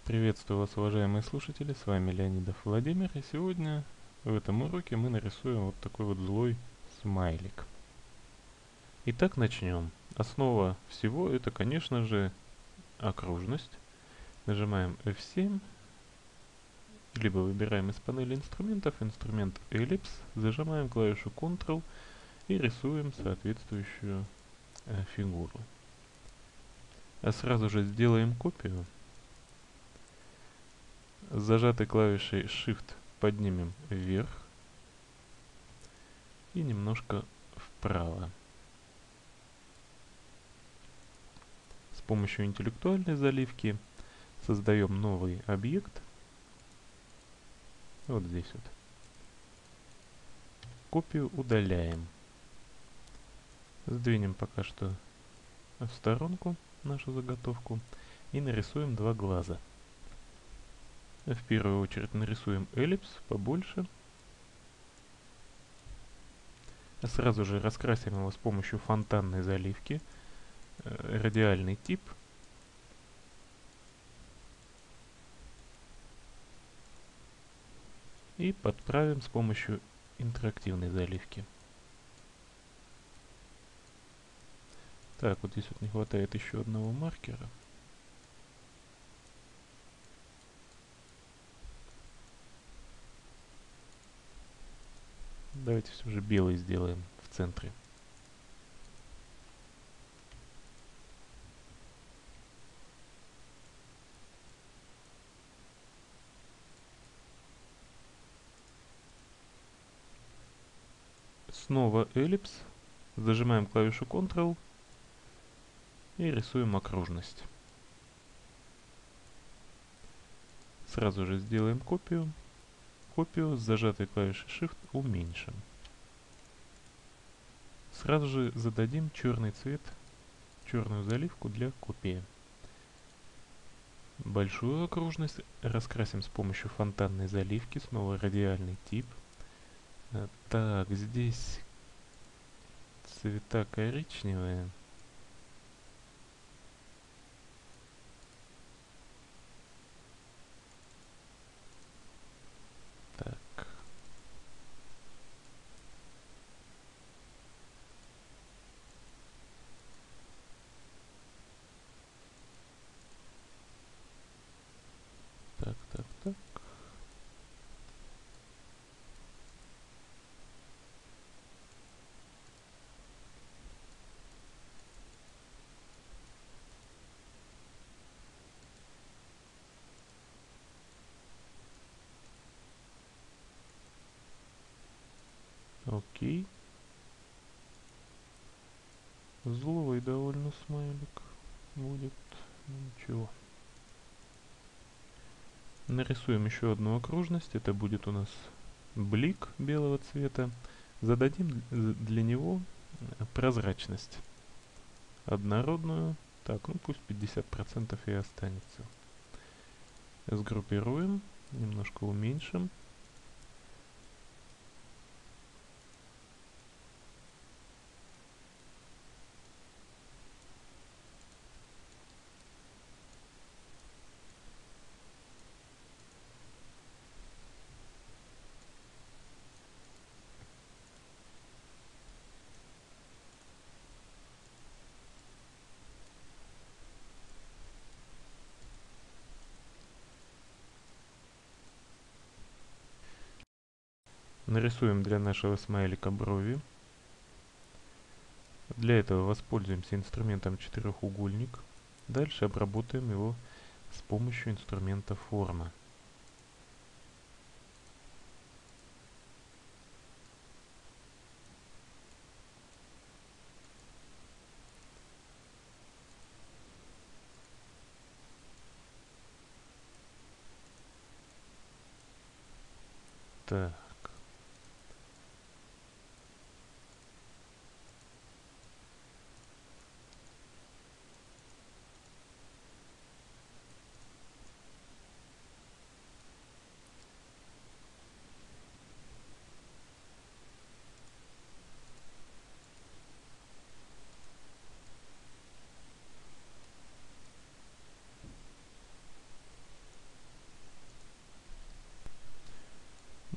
Приветствую вас, уважаемые слушатели, с вами Леонидов Владимир, и сегодня в этом уроке мы нарисуем вот такой вот злой смайлик. Итак, начнем. Основа всего это, конечно же, окружность. Нажимаем F7, либо выбираем из панели инструментов инструмент Ellipse, зажимаем клавишу Ctrl и рисуем соответствующую фигуру. А сразу же сделаем копию. С зажатой клавишей Shift поднимем вверх и немножко вправо. С помощью интеллектуальной заливки создаем новый объект. Вот здесь вот. Копию удаляем. Сдвинем пока что в сторонку нашу заготовку и нарисуем два глаза. В первую очередь нарисуем эллипс побольше. Сразу же раскрасим его с помощью фонтанной заливки. Радиальный тип. И подправим с помощью интерактивной заливки. Так, вот здесь вот не хватает еще одного маркера. Давайте все же белый сделаем в центре. Снова эллипс. Зажимаем клавишу Ctrl и рисуем окружность. Сразу же сделаем копию. Копию с зажатой клавишей Shift уменьшим. Сразу же зададим черный цвет, черную заливку для копии. Большую окружность раскрасим с помощью фонтанной заливки, снова радиальный тип. Так, здесь цвета коричневые. Так. Так. Окей. Злой довольно смайлик будет. Ничего. Нарисуем еще одну окружность. Это будет у нас блик белого цвета. Зададим для него прозрачность однородную. Так, ну пусть 50% и останется. Сгруппируем, немножко уменьшим. Нарисуем для нашего смайлика брови. Для этого воспользуемся инструментом четырехугольник. Дальше обработаем его с помощью инструмента форма. Так.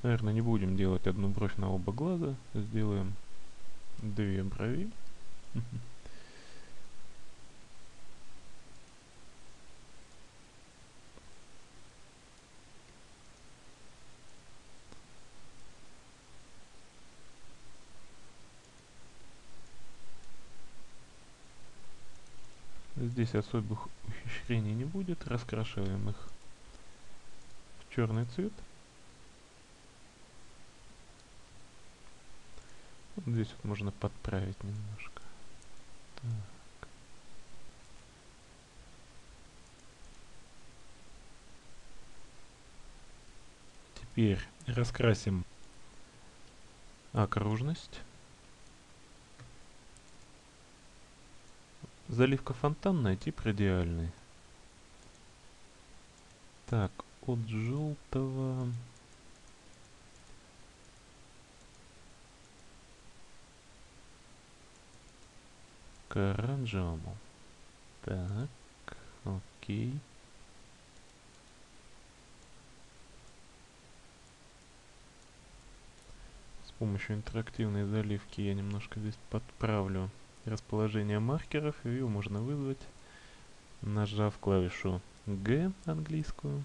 Наверное, не будем делать одну бровь на оба глаза. Сделаем 2 брови. Здесь особых ухищрений не будет. Раскрашиваем их в черный цвет. Вот здесь вот можно подправить немножко. Так. Теперь раскрасим окружность. Заливка фонтанная, тип радиальный. Так, от желтого к оранжевому. Так, окей. С помощью интерактивной заливки я немножко здесь подправлю расположение маркеров. Ее можно вызвать, нажав клавишу G английскую.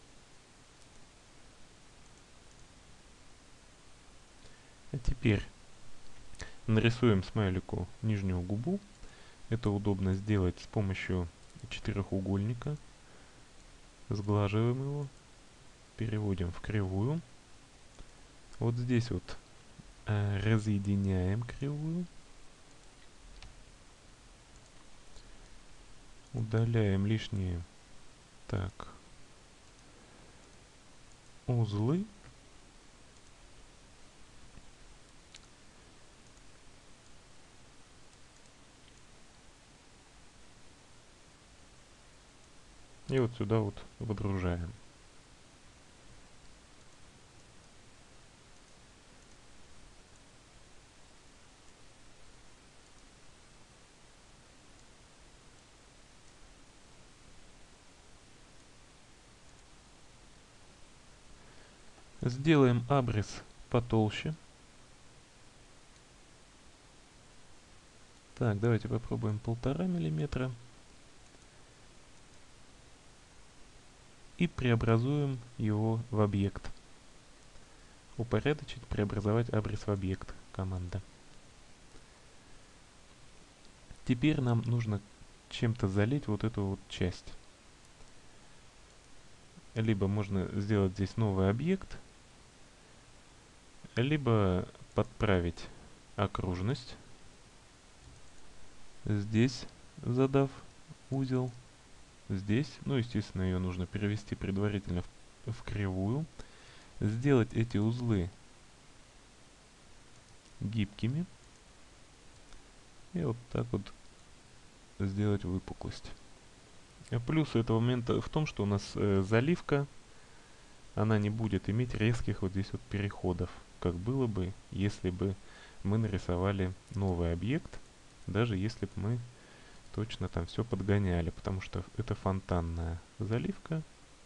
А теперь нарисуем смайлику нижнюю губу. Это удобно сделать с помощью четырехугольника. Сглаживаем его, переводим в кривую. Вот здесь вот разъединяем кривую. Удаляем лишние узлы. И вот сюда вот выдружаем. Сделаем абрис потолще. Так, давайте попробуем 1,5 мм. И преобразуем его в объект. Упорядочить, преобразовать абрис в объект. Команда. Теперь нам нужно чем-то залить вот эту вот часть. Либо можно сделать здесь новый объект, либо подправить окружность. Здесь задав узел. Здесь, ну, естественно, ее нужно перевести предварительно в кривую. Сделать эти узлы гибкими. И вот так вот сделать выпуклость. Плюс этого момента в том, что у нас заливка, она не будет иметь резких вот здесь вот переходов, как было бы, если бы мы нарисовали новый объект, даже если бы мы точно там все подгоняли, потому что это фонтанная заливка.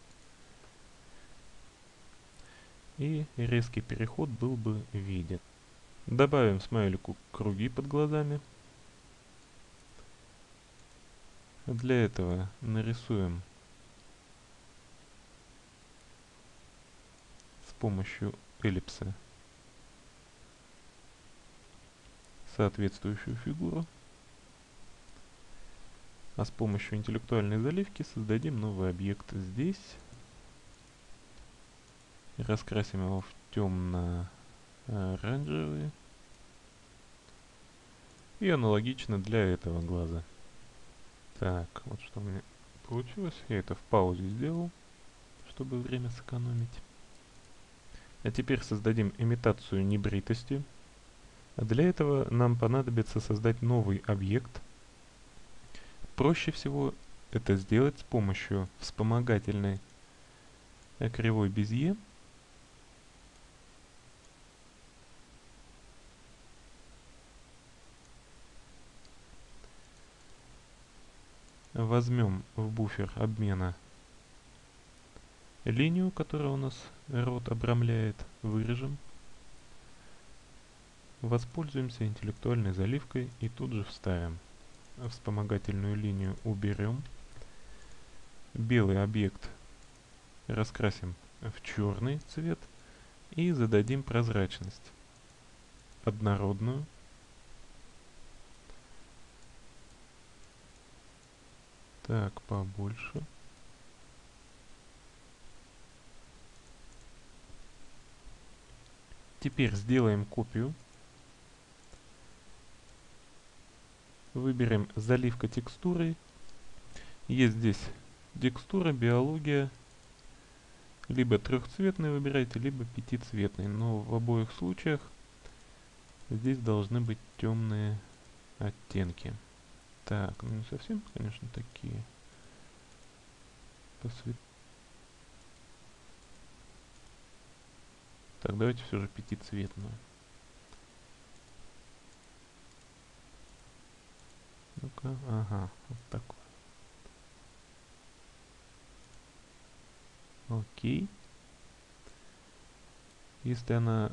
И резкий переход был бы виден. Добавим смайлику круги под глазами. Для этого нарисуем с помощью эллипса соответствующую фигуру. А с помощью интеллектуальной заливки создадим новый объект здесь. И раскрасим его в темно-оранжевый. И аналогично для этого глаза. Так, вот что у меня получилось. Я это в паузе сделал, чтобы время сэкономить. А теперь создадим имитацию небритости. А для этого нам понадобится создать новый объект. Проще всего это сделать с помощью вспомогательной кривой Безье. Возьмем в буфер обмена Линию, которая у нас рот обрамляет, вырежем. Воспользуемся интеллектуальной заливкой и тут же вставим. Вспомогательную линию уберем. Белый объект раскрасим в черный цвет и зададим прозрачность однородную. Так, побольше. Теперь сделаем копию. Выберем заливка текстурой. Есть здесь текстура, биология. Либо трехцветный выбирайте, либо пятицветный. Но в обоих случаях здесь должны быть темные оттенки. Так, ну не совсем, конечно, такие. Так, давайте все же пятицветную. Ну-ка, ага, вот такой. Окей. Если она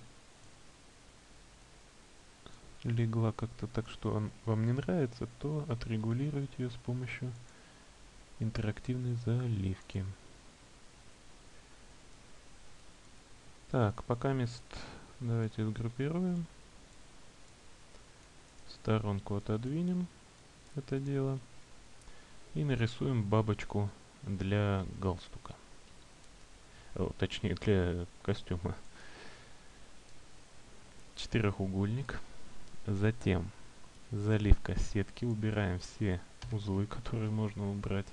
легла как-то так, что он вам не нравится, то отрегулируйте ее с помощью интерактивной заливки. Так, пока мест давайте сгруппируем. В сторонку отодвинем это дело. И нарисуем бабочку для галстука. Точнее, для костюма. Четырехугольник. Затем заливка сетки. Убираем все узлы, которые можно убрать.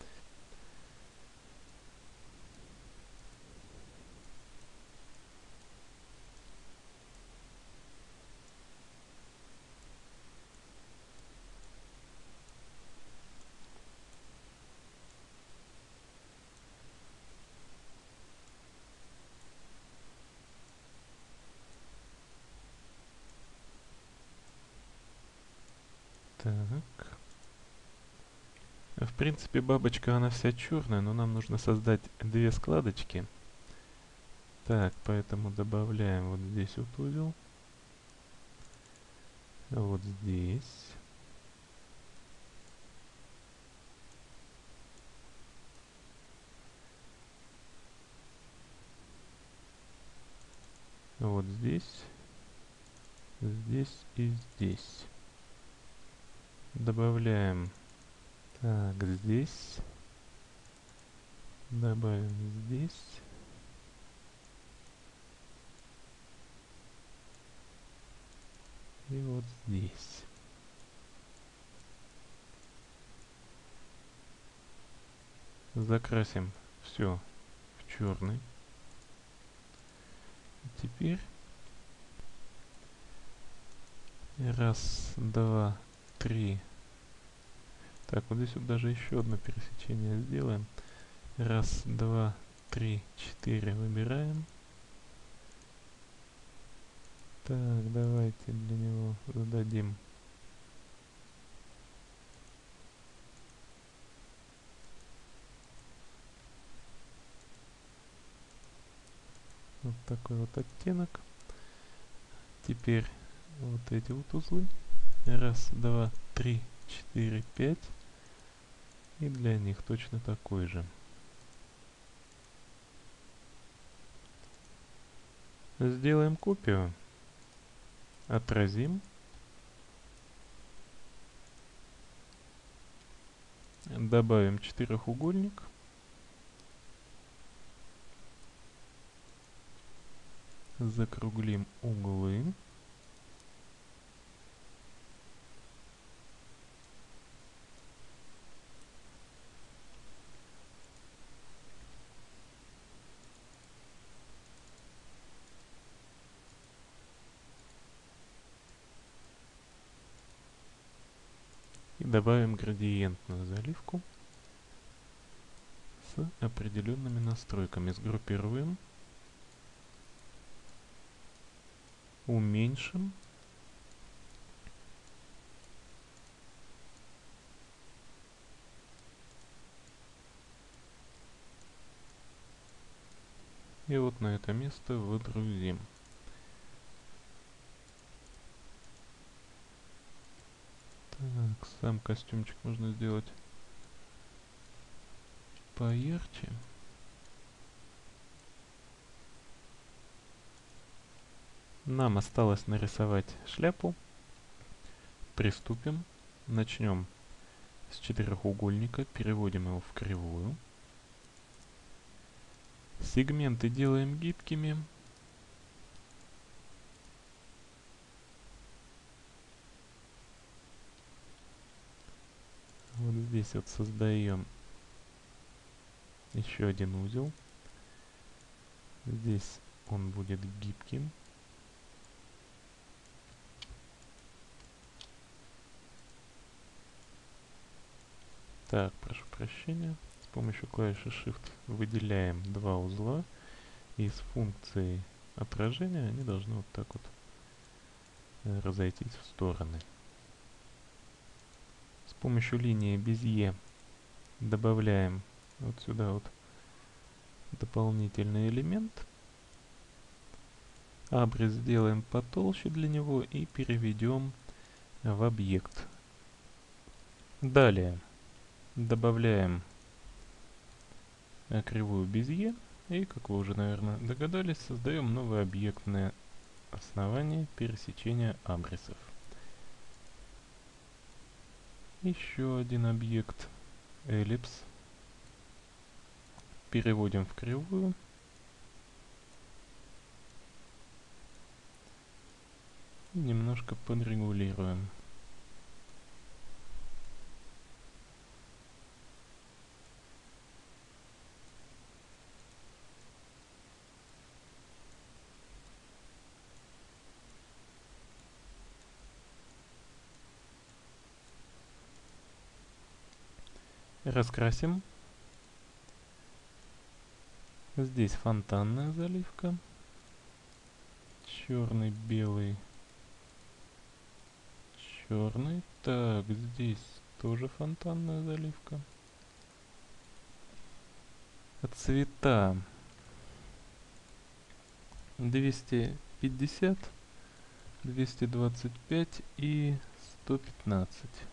Так. В принципе, бабочка, она вся черная, но нам нужно создать две складочки. Так, поэтому добавляем вот здесь вот узел. Вот здесь. Вот здесь. Здесь и здесь. Добавляем. Так, здесь. Добавим здесь. И вот здесь. Закрасим все в черный. Теперь раз, два, три. Так, вот здесь вот даже еще одно пересечение сделаем. Раз, два, три, четыре выбираем. Так, давайте для него зададим. Вот такой вот оттенок. Теперь вот эти вот узлы. Раз, два, три, четыре, пять. И для них точно такой же. Сделаем копию. Отразим. Добавим четырехугольник. Закруглим углы. И добавим градиентную заливку с определенными настройками. Сгруппируем. Уменьшим. И вот на это место выдрузим. Так, сам костюмчик можно сделать поярче. Нам осталось нарисовать шляпу. Приступим. Начнем с четырехугольника, переводим его в кривую. Сегменты делаем гибкими. Вот здесь вот создаем еще один узел. Здесь он будет гибким. Так, прошу прощения. С помощью клавиши Shift выделяем два узла. И с функцией отражения они должны вот так вот разойтись в стороны. С помощью линии Безье добавляем вот сюда вот дополнительный элемент. Абрис сделаем потолще для него и переведем в объект. Далее добавляем кривую Безье и, как вы уже, наверное, догадались, создаем новое объектное основание пересечения абрисов. Еще один объект эллипс. Переводим в кривую. И немножко подрегулируем. Раскрасим. Здесь фонтанная заливка. Черный, белый, черный. Так, здесь тоже фонтанная заливка. Цвета 250, 225 и 115.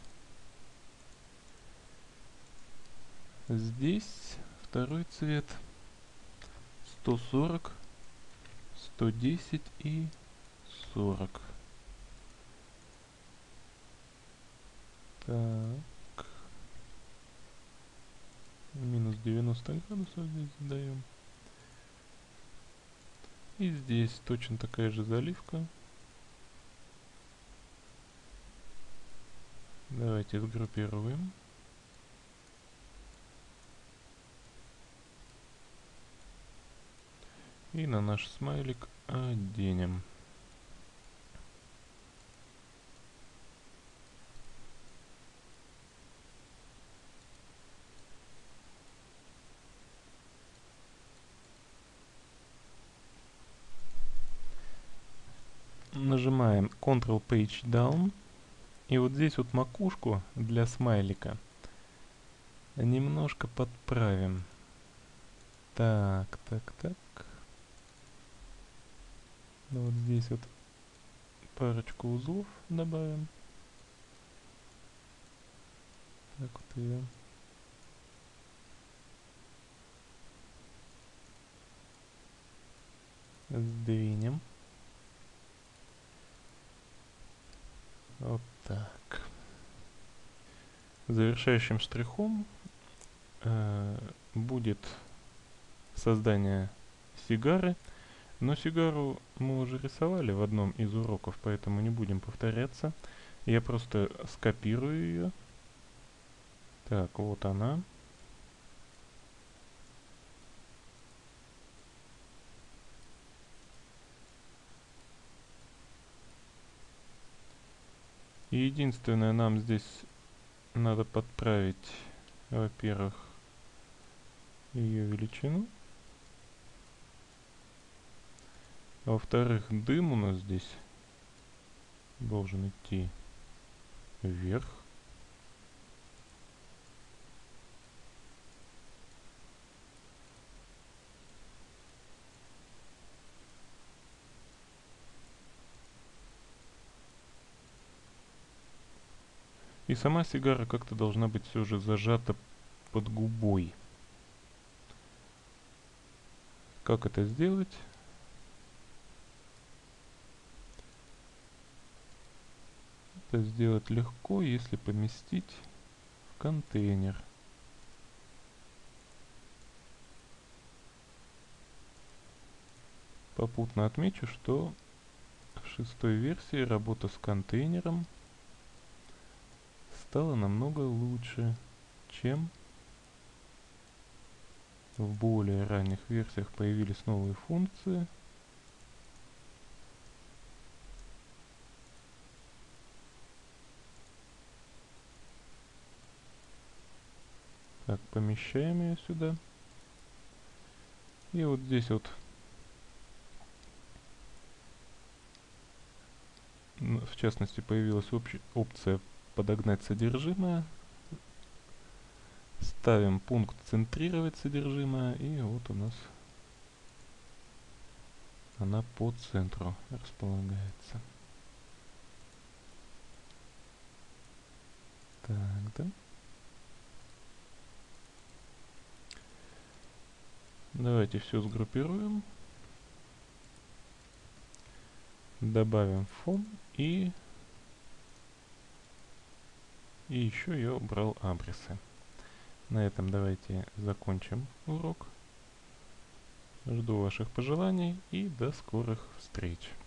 Здесь второй цвет 140, 110 и 40. Так. Минус 90 градусов здесь задаем. И здесь точно такая же заливка. Давайте сгруппируем. И на наш смайлик оденем. Нажимаем Ctrl Page Down. И вот здесь вот макушку для смайлика немножко подправим. Так, так, так. Ну вот здесь вот парочку узлов добавим. Так вот ее. Сдвинем. Вот так. Завершающим штрихом будет создание сигары. Но сигару мы уже рисовали в одном из уроков, поэтому не будем повторяться. Я просто скопирую ее. Так, вот она. И единственное, нам здесь надо подправить, во-первых, ее величину. А во-вторых, дым у нас здесь должен идти вверх. И сама сигара как-то должна быть все же зажата под губой. Как это сделать? Это сделать легко, если поместить в контейнер. Попутно отмечу, что в 6-й версии работа с контейнером стала намного лучше, чем в более ранних версиях появились новые функции. Так, помещаем ее сюда. И вот здесь вот, в частности, появилась опция подогнать содержимое. Ставим пункт центрировать содержимое, и вот у нас она по центру располагается. Так, да. Давайте все сгруппируем. Добавим фон и еще я убрал абресы. На этом давайте закончим урок. Жду ваших пожеланий и до скорых встреч.